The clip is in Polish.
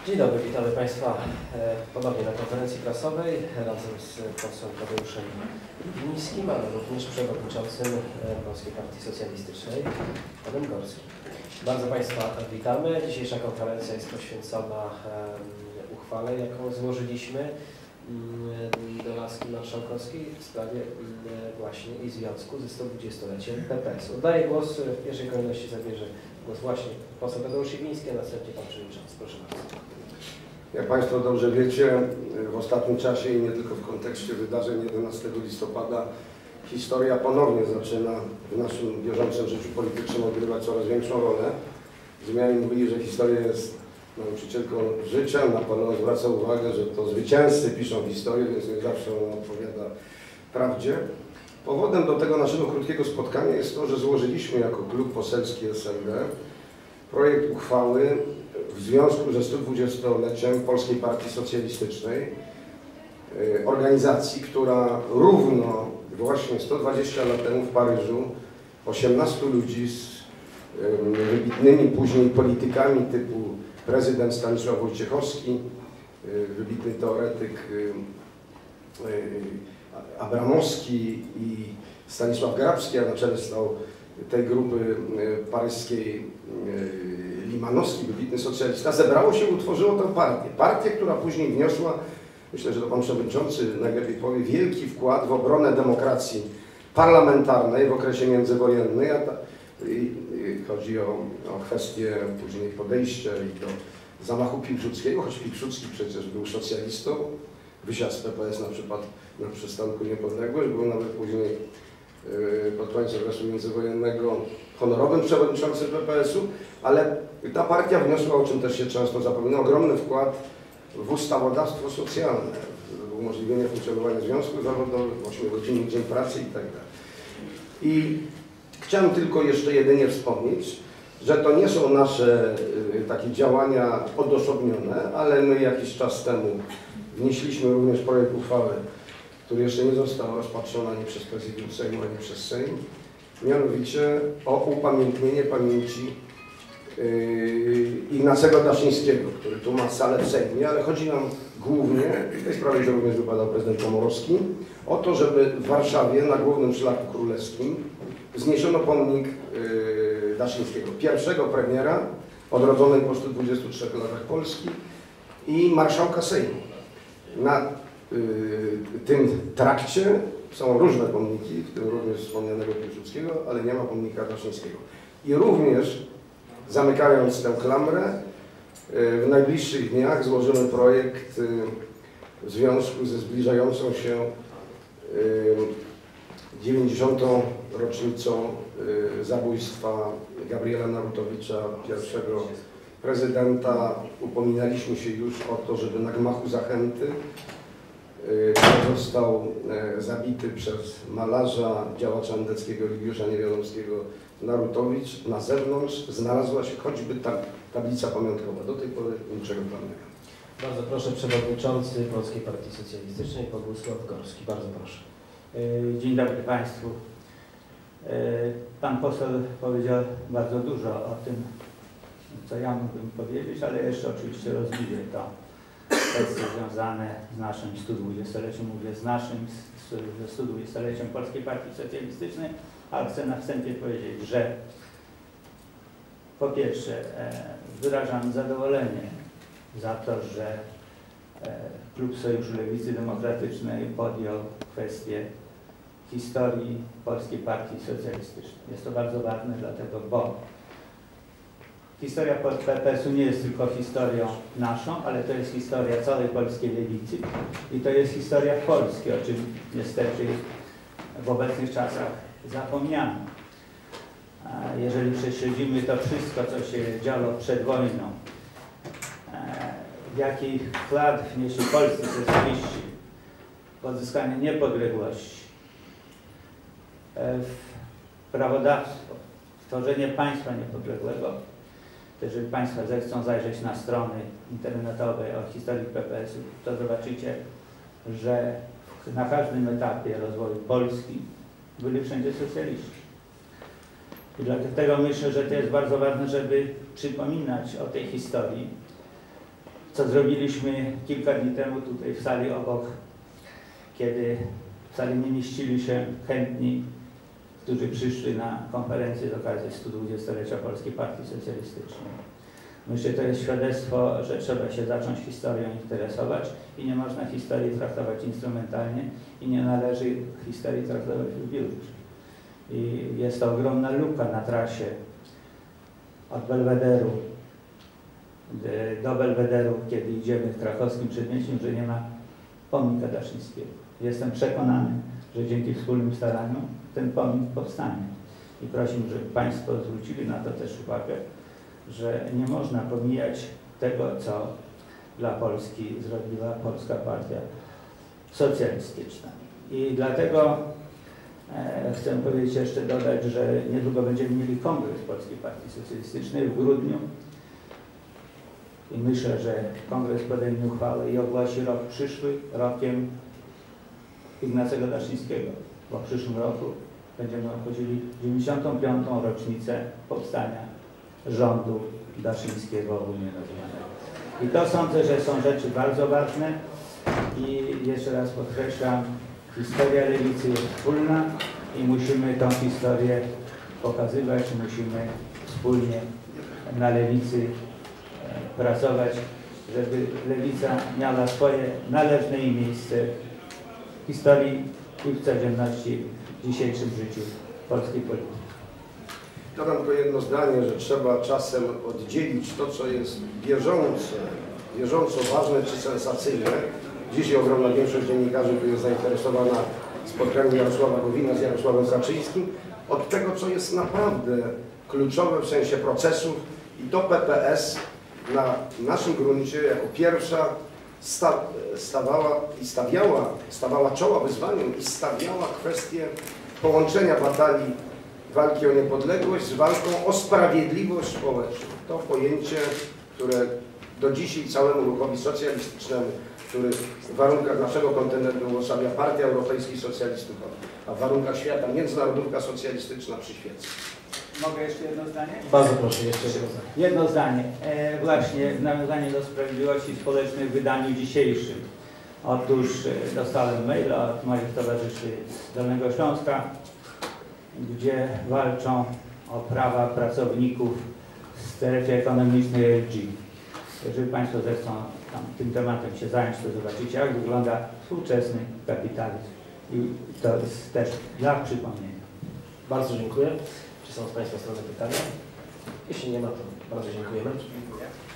Dzień dobry, witamy Państwa ponownie na konferencji prasowej razem z posłem Tadeuszem Glińskim, ale również przewodniczącym Polskiej Partii Socjalistycznej, panem Gorskim. Bardzo Państwa witamy. Dzisiejsza konferencja jest poświęcona uchwale, jaką złożyliśmy do laski marszałkowskiej w sprawie właśnie i związku ze 120-leciem PPS-u. Oddaję głos, w pierwszej kolejności zabierze głos właśnie poseł Tadeusz Gliński, a następnie pan przewodniczący. Proszę bardzo. Jak Państwo dobrze wiecie, w ostatnim czasie i nie tylko w kontekście wydarzeń 11 listopada historia ponownie zaczyna w naszym bieżącym życiu politycznym odgrywać coraz większą rolę. Zmianie mówili, że historia jest nauczycielką życia. Napoleon zwraca uwagę, że to zwycięzcy piszą historię, więc nie zawsze ona odpowiada prawdzie. Powodem do tego naszego krótkiego spotkania jest to, że złożyliśmy jako klub poselski SLD projekt uchwały w związku ze 120-leciem Polskiej Partii Socjalistycznej, organizacji, która równo właśnie 120 lat temu w Paryżu 18 ludzi z wybitnymi później politykami typu prezydent Stanisław Wojciechowski, wybitny teoretyk Abramowski i Stanisław Grabski, a na czele stał tej grupy paryskiej Limanowski, wybitny socjalista, zebrało się i utworzyło tę partię. Partię, która później wniosła, myślę, że to pan przewodniczący najlepiej powie, wielki wkład w obronę demokracji parlamentarnej w okresie międzywojennym. Chodzi o kwestię później podejścia i do zamachu Piłsudskiego, choć Piłsudski przecież był socjalistą, wysiadł z PPS na przykład na przystanku Niepodległość, był nawet później pod koniec okresu międzywojennego honorowym przewodniczącym PPS-u, ale ta partia wniosła, o czym też się często zapomina, ogromny wkład w ustawodawstwo socjalne, w umożliwienie funkcjonowania związków zawodowych, 8-godzinny dzień pracy i tak dalej. I chciałem tylko jeszcze jedynie wspomnieć, że to nie są nasze takie działania odosobnione, ale my jakiś czas temu wnieśliśmy również projekt uchwały, który jeszcze nie został rozpatrzony ani przez Prezydium Sejmu, ani przez Sejm, mianowicie o upamiętnienie pamięci Ignacego Daszyńskiego, który tu ma salę w Sejmie, ale chodzi nam głównie, w tej sprawie to również wypadał prezydent Komorowski, o to, żeby w Warszawie na Głównym Szlaku Królewskim wzniesiono pomnik Daszyńskiego, pierwszego premiera odrodzonej po 123 latach Polski i marszałka Sejmu. Na tym trakcie są różne pomniki, w tym również wspomnianego Piłsudskiego, ale nie ma pomnika Daszyńskiego. I również, zamykając tę klamrę, w najbliższych dniach złożymy projekt w związku ze zbliżającą się 90. rocznicą zabójstwa Gabriela Narutowicza, pierwszego prezydenta. Upominaliśmy się już o to, żeby na gmachu Zachęty, który został zabity przez malarza, działacza endeckiego Liwiusza Niewiadomskiego Narutowicz, na zewnątrz znalazła się choćby tablica pamiątkowa. Do tej pory niczego tam nie ma. Bardzo proszę, przewodniczący Polskiej Partii Socjalistycznej, Bogusław Gorski. Bardzo proszę. Dzień dobry Państwu. Pan poseł powiedział bardzo dużo o tym, co ja mógłbym powiedzieć, ale jeszcze oczywiście rozwiję to kwestie związane z naszym 120-leciem, mówię z naszym 120-leciem Polskiej Partii Socjalistycznej, ale chcę na wstępie powiedzieć, że po pierwsze wyrażam zadowolenie za to, że Klub Sojuszu Lewicy Demokratycznej podjął kwestię historii Polskiej Partii Socjalistycznej. Jest to bardzo ważne, dlatego, bo historia PPS-u nie jest tylko historią naszą, ale to jest historia całej polskiej lewicy i to jest historia Polski, o czym niestety w obecnych czasach zapomniano. Jeżeli prześledzimy to wszystko, co się działo przed wojną, jaki wkład wnieśli polscy socjaliści w odzyskanie niepodległości, w prawodawstwo, w tworzenie państwa niepodległego, to jeżeli Państwo zechcą zajrzeć na strony internetowe o historii PPS-u, to zobaczycie, że na każdym etapie rozwoju Polski byli wszędzie socjaliści. I dlatego myślę, że to jest bardzo ważne, żeby przypominać o tej historii, co zrobiliśmy kilka dni temu tutaj w sali obok, kiedy w sali nie mieścili się chętni, którzy przyszli na konferencję z okazji 120-lecia Polskiej Partii Socjalistycznej. Myślę, że to jest świadectwo, że trzeba się zacząć historią interesować i nie można historii traktować instrumentalnie i nie należy historii traktować wybiórczo. I jest to ogromna luka na trasie od Belwederu do Belwederu, kiedy idziemy w krakowskim Przedmieściu, że nie ma pomnika Daszyńskiego. Jestem przekonany, że dzięki wspólnym staraniom ten pomnik powstanie. I prosimy, żeby Państwo zwrócili na to też uwagę, że nie można pomijać tego, co dla Polski zrobiła Polska Partia Socjalistyczna. I dlatego chcę powiedzieć jeszcze dodać, że niedługo będziemy mieli kongres Polskiej Partii Socjalistycznej w grudniu i myślę, że kongres podejmie uchwałę i ogłosi rok przyszły rokiem Ignacego Daszyńskiego, bo w przyszłym roku będziemy obchodzili 95. rocznicę powstania rządu Daszyńskiego ogólnie rozumianego. I to sądzę, że są rzeczy bardzo ważne i jeszcze raz podkreślam, historia lewicy jest wspólna i musimy tą historię pokazywać, musimy wspólnie na lewicy pracować, żeby lewica miała swoje należne jej miejsce w historii i w codzienności w dzisiejszym życiu polskiej polityki. Dodam tylko jedno zdanie, że trzeba czasem oddzielić to, co jest bieżąco ważne czy sensacyjne. Dzisiaj ogromna większość dziennikarzy tu jest zainteresowana spotkaniem Jarosława Gowina z Jarosławem Kaczyńskim, od tego, co jest naprawdę kluczowe w sensie procesów, i to PPS na naszym gruncie jako pierwsza stawała czoła wyzwaniom i stawiała kwestię połączenia batalii walki o niepodległość z walką o sprawiedliwość społeczną. To pojęcie, które do dzisiaj całemu ruchowi socjalistycznemu, który w warunkach naszego kontynentu uosabia Partia Europejskich Socjalistów, a w warunkach świata międzynarodówka socjalistyczna przyświeca. Mogę jeszcze jedno zdanie? Bardzo proszę, jeszcze jedno zdanie. Jedno zdanie. Właśnie nawiązanie do sprawiedliwości społecznej w wydaniu dzisiejszym. Otóż dostałem maila od moich towarzyszy z Dolnego Śląska, gdzie walczą o prawa pracowników w strefie ekonomicznej LG. Jeżeli Państwo zechcą tym tematem się zająć, to zobaczycie, jak wygląda współczesny kapitalizm. I to jest też dla przypomnienia. Bardzo dziękuję. Czy są z Państwa strony pytania? Jeśli nie ma, to bardzo dziękujemy.